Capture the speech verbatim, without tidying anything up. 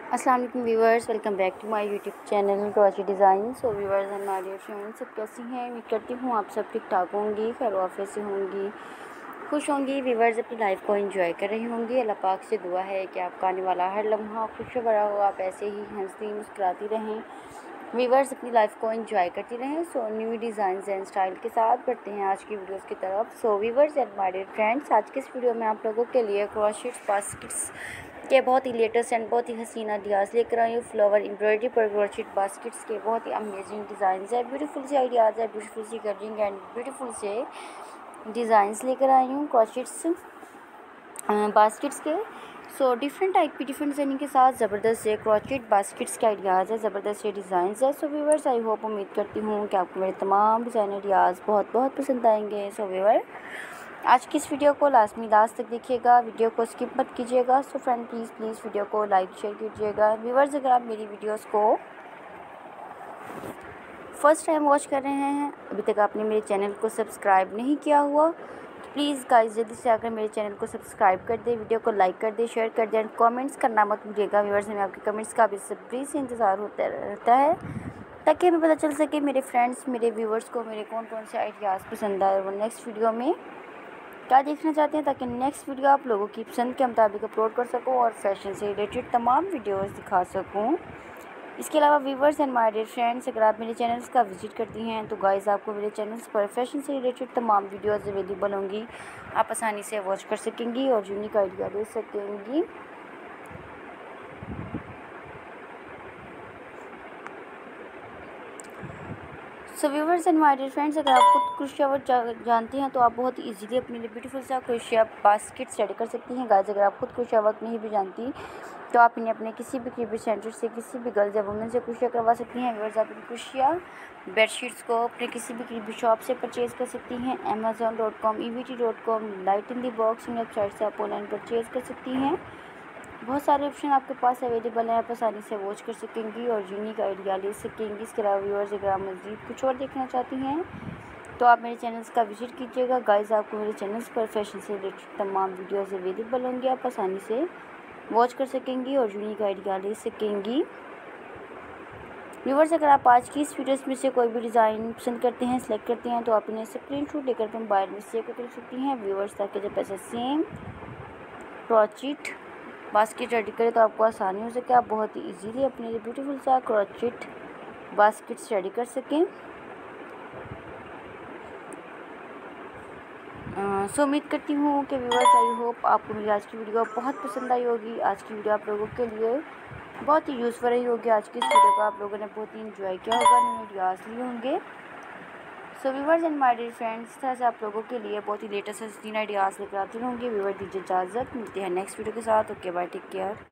अस्सलाम वालेकुम viewers, welcome back to my YouTube channel crochet design. So viewers and my dear friends, सब कैसी हैं? उम्मीद करती हूँ आप सब ठीक ठाक होंगी, खैर आफियत से होंगी, खुश होंगी। व्यूवर्स अपनी लाइफ को एंजॉय कर रही होंगी। अल्लाह पाक से दुआ है कि आपका आने वाला हर लम्हा खुश भरा हो, आप ऐसे ही हंसती मुस्कुराती रहें। व्यूवर्स अपनी लाइफ को एंजॉय करती रहें। So new design and style के साथ बढ़ते हैं आज की वीडियोस की तरफ। So viewers and my dear friends, आज के इस वीडियो में आप लोगों के लिए क्रोशे बास्केट्स के बहुत ही लेटेस्ट एंड बहुत ही हसीना आइडियाज़ लेकर आई हूँ। फ्लावर एम्ब्रॉयडरी पर क्रोशे बास्केट्स के बहुत ही अमेजिंग डिज़ाइन है, ब्यूटीफुल से आइडियाज़ है, ब्यूटीफुल सी कलरिंग एंड ब्यूटीफुल से डिज़ाइंस लेकर आई हूँ क्रोशेट्स बास्केट्स के। सो डिफरेंट टाइप की डिफरेंट डिज़ाइनिंग के साथ ज़बरदस्त से क्रोशेट बास्केट्स के आइडियाज़ है, ज़बरदस्त से डिज़ाइंस है। सो व्यूवर्स आई होप उम्मीद करती हूँ कि आपको मेरे तमाम डिज़ाइन आइडियाज़ बहुत बहुत पसंद आएंगे। सो व्यूवर आज की इस वीडियो को लाजमी लास्ट तक देखिएगा, वीडियो को स्किप मत कीजिएगा। So friend please please video को लाइक शेयर कीजिएगा। व्यूवर्स अगर आप मेरी वीडियोस को फर्स्ट टाइम वॉच कर रहे हैं, अभी तक आपने मेरे चैनल को सब्सक्राइब नहीं किया हुआ, तो प्लीज़ गाइस जल्दी से आकर मेरे चैनल को सब्सक्राइब कर दे, वीडियो को लाइक कर दे, शेयर कर दे एंड कमेंट्स करना मत भूलिएगा। व्यूवर्स हमें आपके कमेंट्स का बेसब्री से इंतज़ार होता रहता है, ताकि हमें पता चल सके मेरे फ्रेंड्स मेरे व्यूवर्स को मेरे कौन कौन से आइडियाज़ पसंद आए और नेक्स्ट वीडियो में क्या देखना चाहते हैं, ताकि नेक्स्ट वीडियो आप लोगों की पसंद के मुताबिक अपलोड कर सकूं और फैशन से रिलेटेड तमाम वीडियोस दिखा सकूं। इसके अलावा viewers and my dear friends, अगर आप मेरे चैनल्स का विजिट करती हैं तो गाइस आपको मेरे चैनल्स पर फैशन से रिलेटेड तमाम वीडियोस अवेलेबल होंगी, आप आसानी से वॉच कर सकेंगी और यूनिक आइडिया ले सकेंगी। So viewers and my dear friends, अगर आप खुद क्रोशिया वर्क जानती हैं तो आप बहुत ही इजीली अपने लिए ब्यूटीफुल सा क्रोशिया बास्केट रेडी कर सकती हैं। गाइस अगर आप खुद क्रोशिया वर्क नहीं भी जानती तो आप इन्हें अपने किसी भी क्रीबी सेंटर से, किसी भी गर्ल्स या वुमेन से क्रोशिया करवा सकती हैं। व्यूवर्स आप इन क्रोशिया बेडशीट्स को अपने किसी भी क्रीबी शॉप से परचेज़ कर सकती हैं। Amazon dot com, E V T dot com, Light in the Box इन वेबसाइट से आप ऑनलाइन परचेज़ कर सकती हैं। बहुत सारे ऑप्शन आपके पास अवेलेबल हैं, आप आसानी से वॉच कर सकेंगी और यूनिक आइडिया ले सकेंगी। इसके अलावा व्यूअर्स अगर आप मज़ीद कुछ और देखना चाहती हैं तो आप मेरे चैनल्स का विजिट कीजिएगा। गाइस आपको मेरे चैनल्स पर फैशन से रिलेटेड तमाम वीडियोस अवेलेबल होंगे, आप आसानी से वॉच कर सकेंगी और यूनिक आइडिया ले सकेंगी। व्यूअर्स अगर आप आज की इस वीडियोस में से कोई भी डिज़ाइन पसंद करते हैं, सेलेक्ट करते हैं, तो आप इन्हें स्क्रीनशॉट लेकर अपने मोबाइल में सेव कर सकती हैं व्यूअर्स, ताकि जब ऐसा सेम क्रोचेट बास्केट रेडी करें तो आपको आसानी हो सके, आप बहुत ही इजीली अपने लिए ब्यूटीफुल सा क्रोचेट बास्केट्स रेडी कर सकें। सो उम्मीद करती हूँ कि व्यूअर्स आई होप आपको मेरी आज की वीडियो बहुत पसंद आई होगी। आज की वीडियो आप लोगों के लिए बहुत ही यूज़फुल रही होगी। आज की इस वीडियो को आप लोगों ने बहुत ही इंजॉय किया होगा, नए आइडियाज़ लिए होंगे। So viewers and my dear friends, इस तरह से आप लोगों के लिए बहुत ही लेटेस्ट तीन आइडियाज़ लेकर आती रहूँगी। व्यूवर दीजिए इजाज़त, मिलते हैं नेक्स्ट वीडियो के साथ। Okay bye, take care.